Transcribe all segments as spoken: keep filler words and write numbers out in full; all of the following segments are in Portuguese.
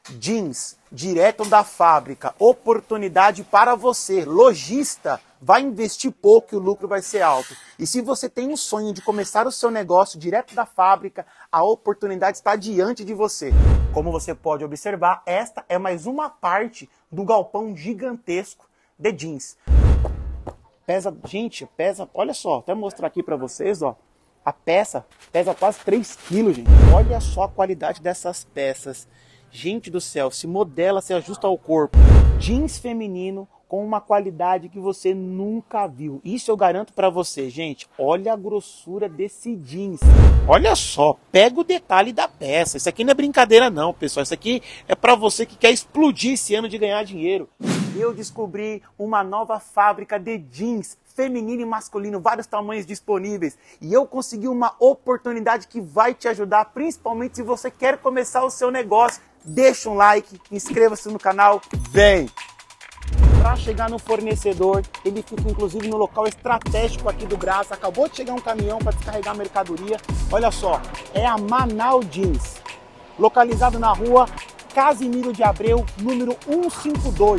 Jeans, direto da fábrica, oportunidade para você, lojista, vai investir pouco e o lucro vai ser alto. E se você tem um sonho de começar o seu negócio direto da fábrica, a oportunidade está diante de você. Como você pode observar, esta é mais uma parte do galpão gigantesco de jeans. Pesa, gente, pesa, olha só, até mostrar aqui para vocês, ó. A peça pesa quase três quilos, gente. Olha só a qualidade dessas peças. Gente do céu, se modela, se ajusta ao corpo. Jeans feminino com uma qualidade que você nunca viu. Isso eu garanto pra você, gente. Olha a grossura desse jeans. Olha só, pega o detalhe da peça. Isso aqui não é brincadeira não, pessoal. Isso aqui é pra você que quer explodir esse ano de ganhar dinheiro. Eu descobri uma nova fábrica de jeans feminino e masculino, vários tamanhos disponíveis. E eu consegui uma oportunidade que vai te ajudar, principalmente se você quer começar o seu negócio. Deixa um like, inscreva-se no canal, vem! Para chegar no fornecedor, ele fica inclusive no local estratégico aqui do Brás. Acabou de chegar um caminhão para descarregar a mercadoria. Olha só, é a Manaus Jeans, localizado na rua Casimiro de Abreu, número cento e cinquenta e dois.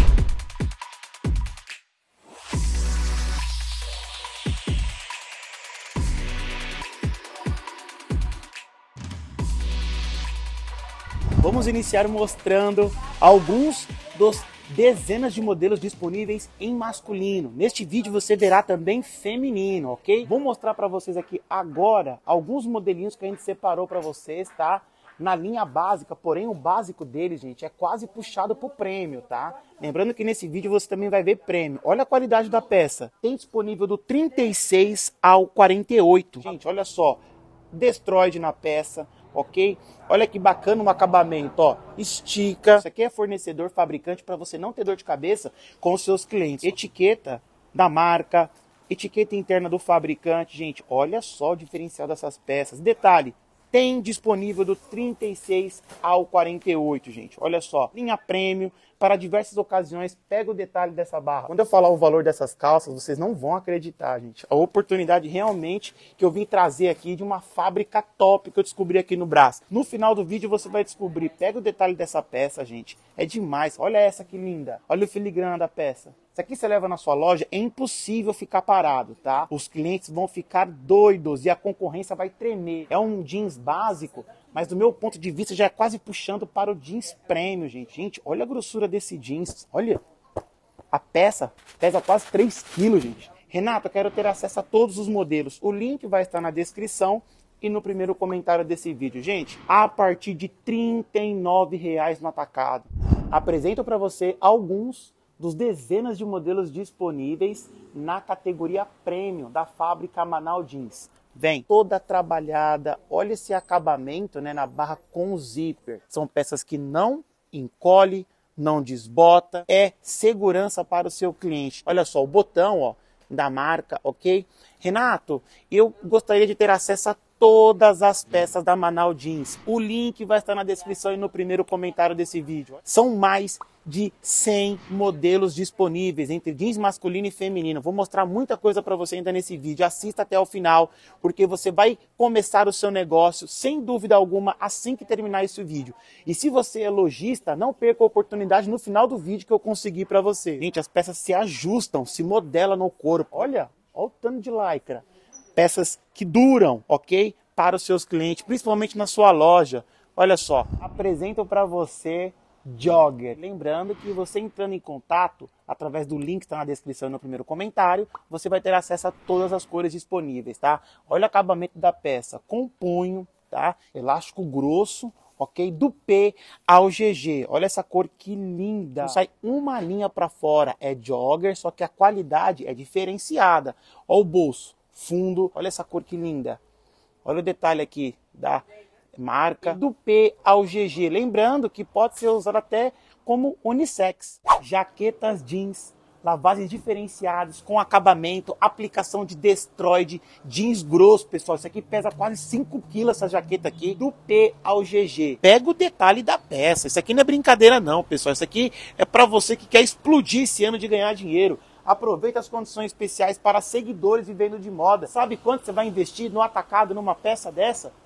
Vamos iniciar mostrando alguns dos dezenas de modelos disponíveis em masculino. Neste vídeo você verá também feminino, ok? Vou mostrar para vocês aqui agora alguns modelinhos que a gente separou para vocês, tá? Na linha básica, porém o básico deles, gente, é quase puxado pro prêmio, tá? Lembrando que nesse vídeo você também vai ver prêmio. Olha a qualidade da peça. Tem disponível do trinta e seis ao quarenta e oito. Gente, olha só. Destroyed na peça, ok? Olha que bacana o acabamento, ó. Estica. Isso aqui é fornecedor, fabricante, para você não ter dor de cabeça com os seus clientes. Etiqueta da marca, etiqueta interna do fabricante. Gente, olha só o diferencial dessas peças. Detalhe, tem disponível do trinta e seis ao quarenta e oito, gente. Olha só, linha prêmio para diversas ocasiões. Pega o detalhe dessa barra. Quando eu falar o valor dessas calças, vocês não vão acreditar, gente. A oportunidade realmente que eu vim trazer aqui de uma fábrica top que eu descobri aqui no Brás. No final do vídeo você vai descobrir. Pega o detalhe dessa peça, gente. É demais. Olha essa que linda. Olha o filigrana da peça. Isso aqui você leva na sua loja, é impossível ficar parado, tá? Os clientes vão ficar doidos e a concorrência vai tremer. É um jeans básico, mas do meu ponto de vista já é quase puxando para o jeans prêmio, gente. Gente, olha a grossura desse jeans. Olha, a peça pesa quase três quilos, gente. Renato, eu quero ter acesso a todos os modelos. O link vai estar na descrição e no primeiro comentário desse vídeo. Gente, a partir de trinta e nove reais no atacado. Apresento para você alguns dos dezenas de modelos disponíveis na categoria Premium da fábrica Manaus Jeans. Vem toda trabalhada, olha esse acabamento, né, na barra com zíper. São peças que não encolhe, não desbota, é segurança para o seu cliente. Olha só, o botão, ó, da marca, ok? Renato, eu gostaria de ter acesso a todas as peças da Manaus Jeans. O link vai estar na descrição e no primeiro comentário desse vídeo. São mais de cem modelos disponíveis entre jeans masculino e feminino. Vou mostrar muita coisa para você ainda nesse vídeo. Assista até o final, porque você vai começar o seu negócio, sem dúvida alguma, assim que terminar esse vídeo. E se você é lojista, não perca a oportunidade no final do vídeo que eu consegui para você. Gente, as peças se ajustam, se modelam no corpo. Olha, olha o tanto de lycra. Peças que duram, ok? Para os seus clientes, principalmente na sua loja. Olha só, apresento para você jogger. Lembrando que você entrando em contato através do link que está na descrição e no primeiro comentário, você vai ter acesso a todas as cores disponíveis, tá? Olha o acabamento da peça com punho, tá? Elástico grosso, ok? Do P ao G G. Olha essa cor que linda. Não sai uma linha para fora. É jogger, só que a qualidade é diferenciada. Olha o bolso, fundo. Olha essa cor que linda. Olha o detalhe aqui da marca, do P ao G G. Lembrando que pode ser usado até como unissex. Jaquetas jeans, lavagens diferenciadas, com acabamento, aplicação de Destroyed, jeans grosso, pessoal. Isso aqui pesa quase cinco quilos, essa jaqueta aqui, do P ao G G. Pega o detalhe da peça. Isso aqui não é brincadeira não, pessoal. Isso aqui é para você que quer explodir esse ano de ganhar dinheiro. Aproveita as condições especiais para seguidores vivendo de moda. Sabe quanto você vai investir no atacado numa peça dessa?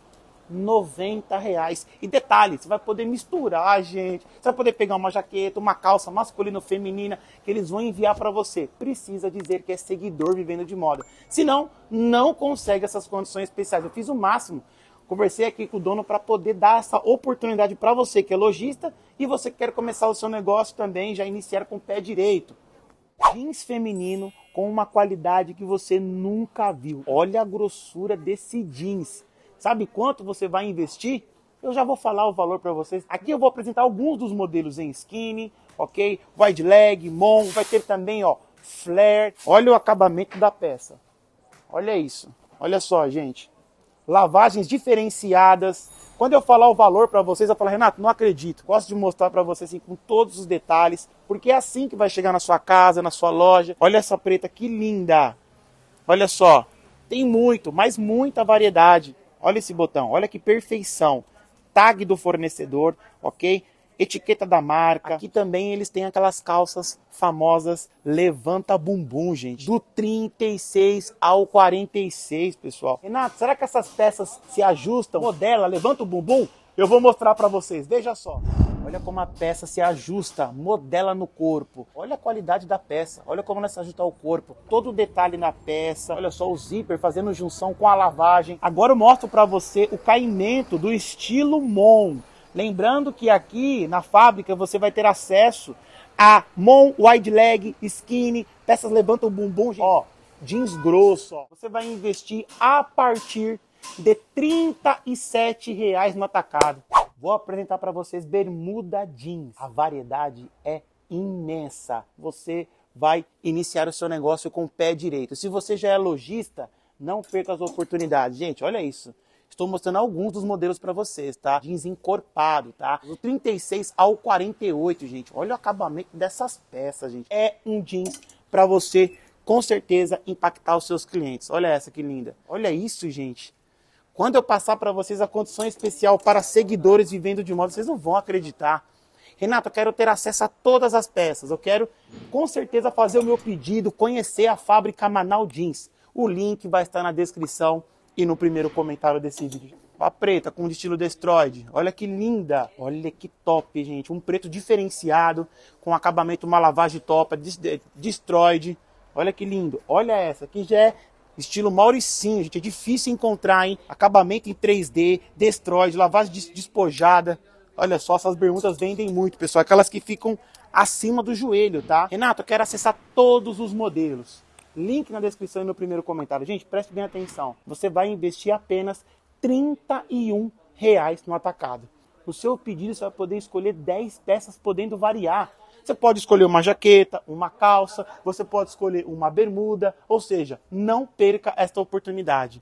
noventa reais. E detalhe, você vai poder misturar, gente. Você vai poder pegar uma jaqueta, uma calça masculina ou feminina, que eles vão enviar para você. Precisa dizer que é seguidor Vivendo de Moda. Senão, não consegue essas condições especiais. Eu fiz o máximo. Conversei aqui com o dono para poder dar essa oportunidade para você que é lojista e você que quer começar o seu negócio também, já iniciar com o pé direito. Jeans feminino com uma qualidade que você nunca viu. Olha a grossura desse jeans. Sabe quanto você vai investir? Eu já vou falar o valor para vocês. Aqui eu vou apresentar alguns dos modelos em skinny, ok? Wide leg, mon, vai ter também, ó, flare. Olha o acabamento da peça. Olha isso. Olha só, gente. Lavagens diferenciadas. Quando eu falar o valor para vocês, eu falo, Renato, não acredito. Gosto de mostrar para vocês assim, com todos os detalhes, porque é assim que vai chegar na sua casa, na sua loja. Olha essa preta, que linda. Olha só. Tem muito, mas muita variedade. Olha esse botão, olha que perfeição. Tag do fornecedor, ok? Etiqueta da marca. Aqui também eles têm aquelas calças famosas levanta bumbum, gente. Do trinta e seis ao quarenta e seis, pessoal. Renato, será que essas peças se ajustam? Modela, levanta o bumbum? Eu vou mostrar para vocês, veja só. Olha como a peça se ajusta, modela no corpo. Olha a qualidade da peça, olha como ela se ajusta ao corpo. Todo o detalhe na peça, olha só o zíper fazendo junção com a lavagem. Agora eu mostro para você o caimento do estilo Mon. Lembrando que aqui na fábrica você vai ter acesso a Mon, wide leg, skinny, peças levantam o bumbum, gente. Ó, jeans grosso, ó. Você vai investir a partir de trinta e sete reais no atacado. Vou apresentar para vocês bermuda jeans. A variedade é imensa. Você vai iniciar o seu negócio com o pé direito. Se você já é lojista, não perca as oportunidades. Gente, olha isso. Estou mostrando alguns dos modelos para vocês, tá? Jeans encorpado, tá? Do trinta e seis ao quarenta e oito, gente. Olha o acabamento dessas peças, gente. É um jeans para você, com certeza, impactar os seus clientes. Olha essa que linda. Olha isso, gente. Quando eu passar para vocês a condição especial para seguidores Vivendo de Moda, vocês não vão acreditar. Renato, eu quero ter acesso a todas as peças. Eu quero, com certeza, fazer o meu pedido, conhecer a fábrica Manaus Jeans. O link vai estar na descrição e no primeiro comentário desse vídeo. A preta com o estilo Destroyed. Olha que linda. Olha que top, gente. Um preto diferenciado, com acabamento, uma lavagem top, Destroyed. Olha que lindo. Olha essa, que já é estilo Mauricinho, gente. É difícil encontrar, hein? Acabamento em três D, Destroyed, lavagem despojada. Olha só, essas bermudas vendem muito, pessoal. Aquelas que ficam acima do joelho, tá? Renato, eu quero acessar todos os modelos. Link na descrição e no primeiro comentário. Gente, preste bem atenção. Você vai investir apenas trinta e um reais no atacado. O seu pedido você vai poder escolher dez peças, podendo variar. Você pode escolher uma jaqueta, uma calça, você pode escolher uma bermuda, ou seja, não perca esta oportunidade.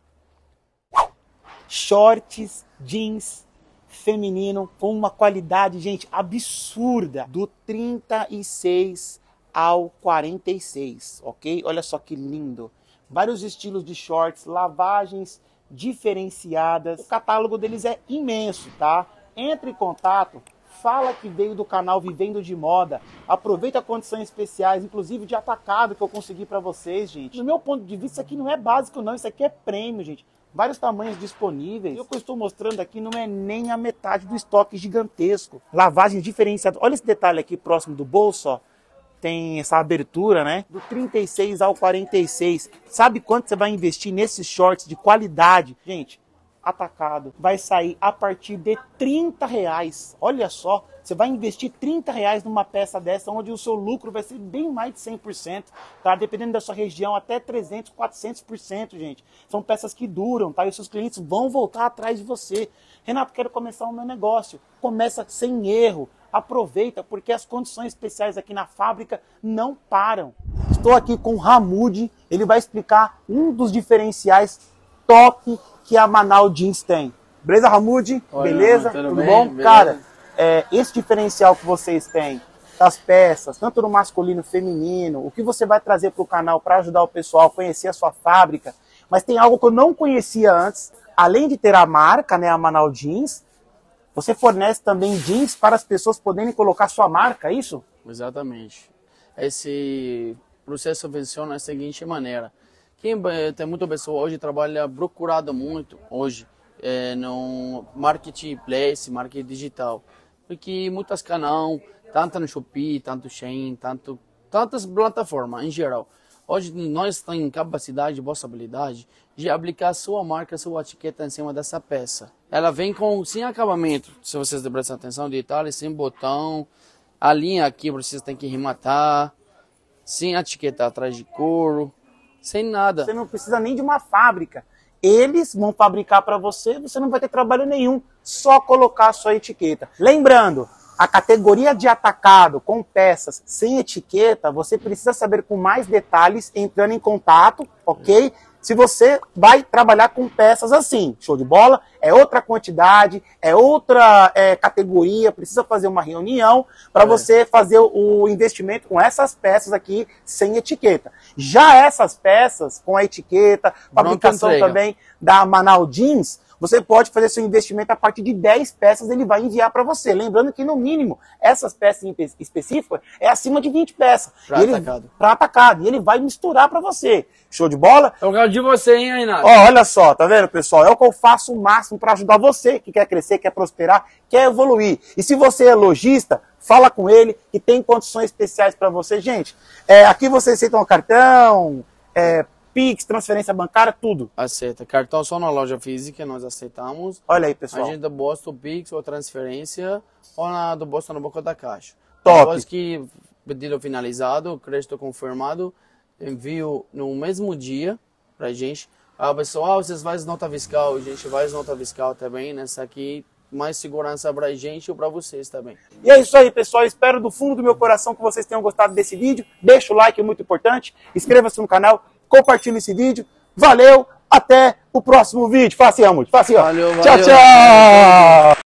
Shorts, jeans, feminino, com uma qualidade, gente, absurda, do trinta e seis ao quarenta e seis, ok? Olha só que lindo. Vários estilos de shorts, lavagens diferenciadas. O catálogo deles é imenso, tá? Entre em contato, fala que veio do canal Vivendo de Moda. Aproveita condições especiais, inclusive de atacado que eu consegui para vocês, gente. No meu ponto de vista, isso aqui não é básico não, isso aqui é prêmio, gente. Vários tamanhos disponíveis. E o que eu estou mostrando aqui não é nem a metade do estoque gigantesco. Lavagens diferenciadas. Olha esse detalhe aqui próximo do bolso, ó. Tem essa abertura, né? Do trinta e seis ao quarenta e seis. Sabe quanto você vai investir nesses shorts de qualidade? Gente, atacado. Vai sair a partir de trinta reais. Olha só, você vai investir trinta reais numa peça dessa, onde o seu lucro vai ser bem mais de cem por cento, tá? Dependendo da sua região, até trezentos, quatrocentos por cento, gente. São peças que duram, tá? E os seus clientes vão voltar atrás de você. Renato, quero começar o meu negócio. Começa sem erro. Aproveita, porque as condições especiais aqui na fábrica não param. Estou aqui com o Hamoud, ele vai explicar um dos diferenciais top que a Manaus Jeans tem. Beleza, Hamoud? Oi, beleza? tudo, tudo bem? bom? Beleza. Cara, é, esse diferencial que vocês têm das peças, tanto no masculino e feminino, o que você vai trazer para o canal para ajudar o pessoal a conhecer a sua fábrica, mas tem algo que eu não conhecia antes, além de ter a marca, né, a Manaus Jeans, você fornece também jeans para as pessoas poderem colocar sua marca, é isso? Exatamente. Esse processo funciona da seguinte maneira. Quem tem muita pessoa hoje trabalha procurado muito, hoje, é, no marketplace, marketing digital. Porque muitos canais, tanto no Shopee, tanto Shein, tanto, tantas plataformas em geral. Hoje nós temos capacidade, possibilidade de aplicar sua marca, sua etiqueta em cima dessa peça. Ela vem com sem acabamento, se vocês prestam atenção, detalhes, sem botão. A linha aqui vocês têm que rematar, sem etiqueta atrás de couro, sem nada. Você não precisa nem de uma fábrica. Eles vão fabricar para você, você não vai ter trabalho nenhum, só colocar a sua etiqueta. Lembrando, a categoria de atacado com peças sem etiqueta, você precisa saber com mais detalhes entrando em contato, ok? Se você vai trabalhar com peças assim, show de bola, é outra quantidade, é outra é, categoria, precisa fazer uma reunião para é. você fazer o investimento com essas peças aqui sem etiqueta. Já essas peças com a etiqueta, fabricação também da Manaus Jeans, você pode fazer seu investimento a partir de dez peças, ele vai enviar para você. Lembrando que, no mínimo, essas peças específicas é acima de vinte peças. Para atacado. Para atacado. E ele vai misturar para você. Show de bola? É o caso de você, hein, Renato? Ó, olha só, tá vendo, pessoal? É o que eu faço o máximo para ajudar você que quer crescer, quer prosperar, quer evoluir. E se você é lojista, fala com ele que tem condições especiais para você. Gente, é, aqui você aceita um cartão, é, Pix, transferência bancária, tudo. Aceita. Cartão só na loja física, nós aceitamos. Olha aí, pessoal. A gente bosta o Pix ou transferência ou na do bosta na boca da caixa. Top. Depois que pedido finalizado, crédito confirmado, envio no mesmo dia pra gente. Ah, pessoal, vocês fazem nota fiscal, a gente faz nota fiscal também, nessa aqui, mais segurança pra gente e pra vocês também. E é isso aí, pessoal. Espero do fundo do meu coração que vocês tenham gostado desse vídeo. Deixa o like, é muito importante. Inscreva-se no canal. Compartilhe esse vídeo. Valeu, até o próximo vídeo. Faça assim, Amor. Faça assim, ó. Valeu, valeu. Tchau, tchau.